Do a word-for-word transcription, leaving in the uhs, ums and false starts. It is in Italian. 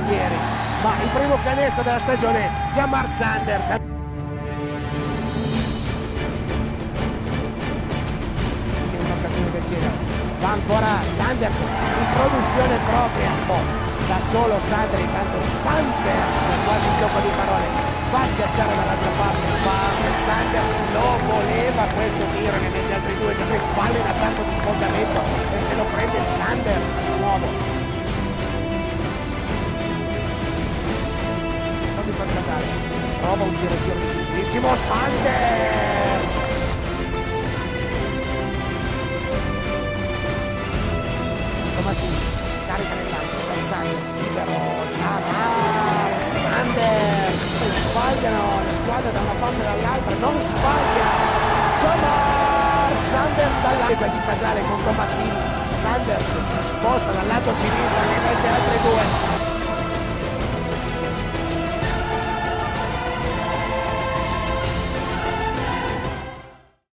ieri, ma il primo canestro della stagione, Jamar Sanders. In un'occasione del genere va ancora Sanders in produzione propria, oh, da solo Sanders, intanto Sanders, quasi un gioco di parole, va a schiacciare dall'altra parte, ma Sanders lo voleva questo tiro, ne mette altri due, già che fallo in attacco di sfondamento e se lo prende Sanders di nuovo. Non per Casale, prova un giro tiro difficilissimo, Sanders! Tomasini scarica nell'angolo per Sanders, libero, Jamar Sanders, e sbagliano le squadre da una parte e dall'altra, non sbaglia Jamar Sanders dalla presa di Casale con Tomasini. Sanders si sposta dal lato sinistro, ne mette altre due,